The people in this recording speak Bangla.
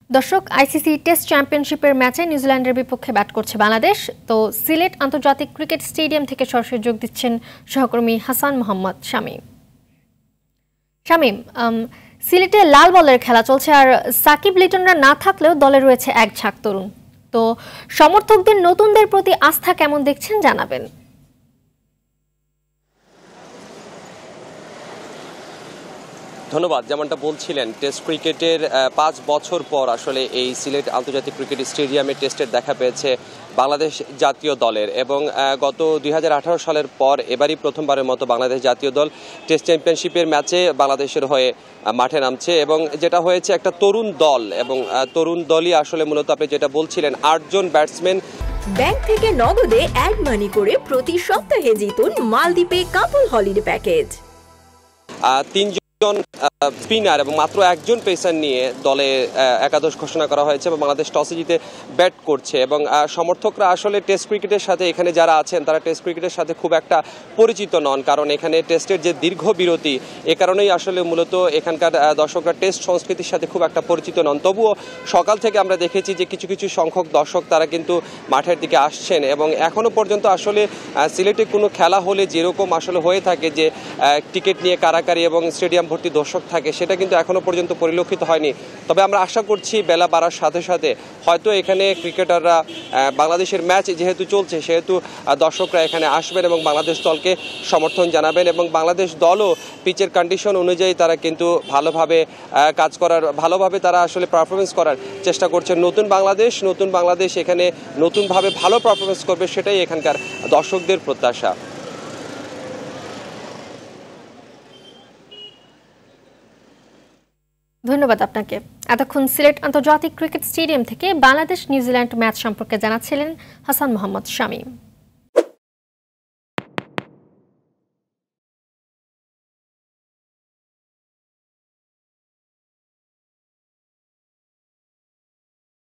দর্শক, আইসিসি টেস্ট চ্যাম্পিয়নশিপের ম্যাচে নিউজিল্যান্ডের বিপক্ষে ব্যাট করছে বাংলাদেশ। তো সিলেট আন্তর্জাতিক ক্রিকেট স্টেডিয়াম থেকে সরাসরি যোগ দিচ্ছেন সহকর্মী হাসান মোহাম্মদ শামীম। শামীম, সিলেটে লাল বলের খেলা চলছে, আর সাকিব লিটনরা না থাকলেও দলে রয়েছে এক ঝাঁক তরুণ। তো সমর্থকদের নতুনদের প্রতি আস্থা কেমন দেখছেন জানাবেন। ধন্যবাদ। যেমনটা বলছিলেন, টেস্ট ক্রিকেটের 5 বছর পর আসলে এই সিলেট আন্তর্জাতিক ক্রিকেট স্টেডিয়ামে টেস্টের দেখা পেয়েছে বাংলাদেশ জাতীয় দলের, এবং গত 2018 সালের পর এবারই প্রথমবারের মতো বাংলাদেশ জাতীয় দল টেস্ট চ্যাম্পিয়নশিপের ম্যাচে বাংলাদেশের হয়ে মাঠে নামছে। এবং যেটা হয়েছে, একটা তরুণ দল, এবং তরুণ দলই আসলে মূলত আপনি যেটা বলছিলেন 8 জন ব্যাটসম্যান। ব্যাংক থেকে নগদে অ্যাড মানি করে প্রতি সপ্তাহে জিতুন মালদ্বীপে কাপল হলিডে প্যাকেজ। 3 জন স্পিনার এবং মাত্র একজন পেসার নিয়ে দলে একাদশ ঘোষণা করা হয়েছে, এবং বাংলাদেশ টসে জিতে ব্যাট করছে। এবং সমর্থকরা আসলে টেস্ট ক্রিকেটের সাথে এখানে যারা আছেন তারা টেস্ট ক্রিকেটের সাথে খুব একটা পরিচিত নন, কারণ এখানে টেস্টের যে দীর্ঘ বিরতি, এ কারণেই আসলে মূলত এখানকার দর্শকরা টেস্ট সংস্কৃতির সাথে খুব একটা পরিচিত নন। তবুও সকাল থেকে আমরা দেখেছি যে কিছু কিছু সংখ্যক দর্শক তারা কিন্তু মাঠের দিকে আসছেন, এবং এখনো পর্যন্ত আসলে সিলেটে কোনো খেলা হলে যেরকম আসলে হয়ে থাকে যে টিকিট নিয়ে কারাকারি এবং স্টেডিয়াম ভর্তি দর্শক থাকে, সেটা কিন্তু এখনো পর্যন্ত পরিলক্ষিত হয়নি। তবে আমরা আশা করছি বেলা বাড়ার সাথে সাথে হয়তো এখানে ক্রিকেটাররা, বাংলাদেশের ম্যাচ যেহেতু চলছে সেহেতু দর্শকরা এখানে আসবেন এবং বাংলাদেশ দলকে সমর্থন জানাবেন, এবং বাংলাদেশ দলও পিচের কন্ডিশন অনুযায়ী তারা কিন্তু ভালোভাবে তারা আসলে পারফরমেন্স করার চেষ্টা করছে। নতুন বাংলাদেশ এখানে নতুনভাবে ভালো পারফরমেন্স করবে, সেটাই এখানকার দর্শকদের প্রত্যাশা। ধন্যবাদ আপনাকে। এতক্ষণ সিলেট আন্তর্জাতিক ক্রিকেট স্টেডিয়াম থেকে বাংলাদেশ নিউজিল্যান্ড ম্যাচ সম্পর্কে জানাচ্ছিলেন হাসান মোহাম্মদ শামীম।